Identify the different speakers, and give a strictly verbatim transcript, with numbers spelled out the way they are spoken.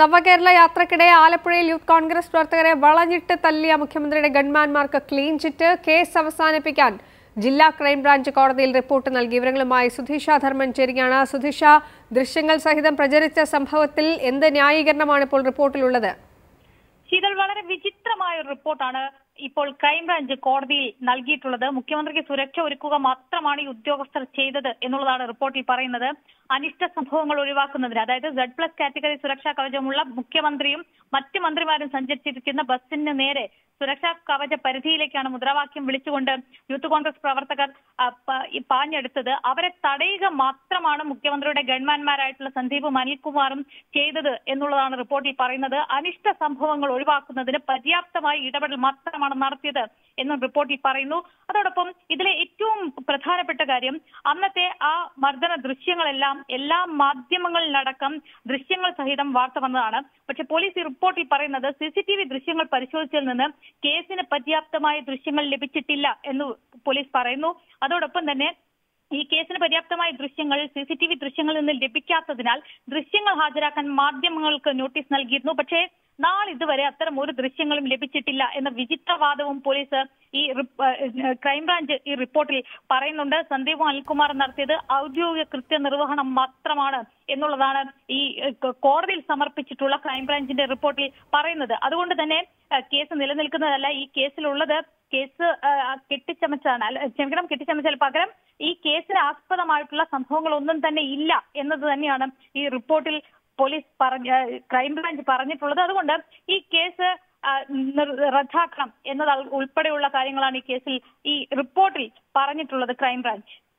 Speaker 1: നവകേരള യാത്രക്കിടെ ആലപ്പുഴയിൽ യൂത്ത് കോൺഗ്രസ് പ്രവർത്തകരെ വളഞ്ഞിട്ട് തല്ലിയ മുഖ്യമന്ത്രിയുടെ ഗൺമാൻമാർക്ക് ക്ലീൻ ചിറ്റ്. കേസ് അവസാനിപ്പിക്കാൻ ജില്ലാ ക്രൈംബ്രാഞ്ച് കോടതിയിൽ റിപ്പോർട്ട് നൽകി. വിവരങ്ങളുമായി സുധീഷ ധർമ്മൻ ചേരുകയാണ്. സുധീഷ, ദൃശ്യങ്ങൾ സഹിതം പ്രചരിച്ച സംഭവത്തിൽ എന്ത് ന്യായീകരണമാണ് ഇപ്പോൾ റിപ്പോർട്ടിലുള്ളത്?
Speaker 2: ശീതൽ, വളരെ വിചിത്രമായ ഒരു റിപ്പോർട്ടാണ് ഇപ്പോൾ ക്രൈംബ്രാഞ്ച് കോടതിയിൽ നൽകിയിട്ടുള്ളത്. മുഖ്യമന്ത്രിക്ക് സുരക്ഷ ഒരുക്കുക മാത്രമാണ് ഈ ഉദ്യോഗസ്ഥർ ചെയ്തത് എന്നുള്ളതാണ് റിപ്പോർട്ടിൽ പറയുന്നത്. അനിഷ്ട സംഭവങ്ങൾ ഒഴിവാക്കുന്നതിന്, അതായത് സെഡ് പ്ലസ് കാറ്റഗറി സുരക്ഷാ കവചമുള്ള മുഖ്യമന്ത്രിയും മറ്റ് മന്ത്രിമാരും സഞ്ചരിച്ചിരിക്കുന്ന ബസ്സിന് നേരെ സുരക്ഷാ കവച പരിധിയിലേക്കാണ് മുദ്രാവാക്യം വിളിച്ചുകൊണ്ട് യൂത്ത് കോൺഗ്രസ് പ്രവർത്തകർ പാഞ്ഞെടുത്തത്. അവരെ തടയുക മാത്രമാണ് മുഖ്യമന്ത്രിയുടെ ഗൺമാൻമാരായിട്ടുള്ള സന്ദീപും അനിൽകുമാറും ചെയ്തത് എന്നുള്ളതാണ് റിപ്പോർട്ടിൽ പറയുന്നത്. അനിഷ്ട സംഭവങ്ങൾ ഒഴിവാക്കുന്നതിന് പര്യാപ്തമായ ഇടപെടൽ മാത്രമാണ് നടത്തിയത് എന്നും റിപ്പോർട്ടിൽ പറയുന്നു. അതോടൊപ്പം ഇതിലെ ഏറ്റവും പ്രധാനപ്പെട്ട കാര്യം, അന്നത്തെ ആ മർദ്ദന ദൃശ്യങ്ങളെല്ലാം എല്ലാ മാധ്യമങ്ങളിലടക്കം ദൃശ്യങ്ങൾ സഹിതം വാർത്ത വന്നതാണ്. പക്ഷെ പോലീസ് ഈ റിപ്പോർട്ടിൽ പറയുന്നത് സി സി ടി വി ദൃശ്യങ്ങൾ പരിശോധിച്ചതിൽ നിന്ന് കേസിന് പര്യാപ്തമായ ദൃശ്യങ്ങൾ ലഭിച്ചിട്ടില്ല എന്ന് പോലീസ് പറയുന്നു. അതോടൊപ്പം തന്നെ ഈ കേസിന് പര്യാപ്തമായ ദൃശ്യങ്ങൾ സി സി ടി വി ദൃശ്യങ്ങളിൽ നിന്ന് ലഭിക്കാത്തതിനാൽ ദൃശ്യങ്ങൾ ഹാജരാക്കാൻ മാധ്യമങ്ങൾക്ക് നോട്ടീസ് നൽകിയിരുന്നു. പക്ഷേ നാളിതുവരെ അത്തരം ഒരു ദൃശ്യങ്ങളും ലഭിച്ചിട്ടില്ല എന്ന വിചിത്രവാദവും പോലീസ് ഈ ക്രൈംബ്രാഞ്ച് ഈ റിപ്പോർട്ടിൽ പറയുന്നുണ്ട്. സന്ദീപും അനിൽകുമാറും നടത്തിയത് ഔദ്യോഗിക കൃത്യനിർവഹണം മാത്രമാണ് എന്നുള്ളതാണ് ഈ കോടതിയിൽ സമർപ്പിച്ചിട്ടുള്ള ക്രൈംബ്രാഞ്ചിന്റെ റിപ്പോർട്ടിൽ പറയുന്നത്. അതുകൊണ്ട് തന്നെ കേസ് നിലനിൽക്കുന്നതല്ല. ഈ കേസിലുള്ളത് കേസ് കെട്ടിച്ചമച്ചാണ് അല്ല ക്ഷമിക്കണം കെട്ടിച്ചമച്ചാൽ പകരം ഈ കേസിന് ആസ്പദമായിട്ടുള്ള സംഭവങ്ങളൊന്നും തന്നെ ഇല്ല എന്നത് തന്നെയാണ് ഈ റിപ്പോർട്ടിൽ പോലീസ് പറഞ്ഞ ക്രൈംബ്രാഞ്ച് പറഞ്ഞിട്ടുള്ളത്. അതുകൊണ്ട് ഈ കേസ് റദ്ദാക്കണം എന്നത് ഉൾപ്പെടെയുള്ള കാര്യങ്ങളാണ് ഈ കേസിൽ ഈ റിപ്പോർട്ടിൽ പറഞ്ഞിട്ടുള്ളത് ക്രൈംബ്രാഞ്ച്.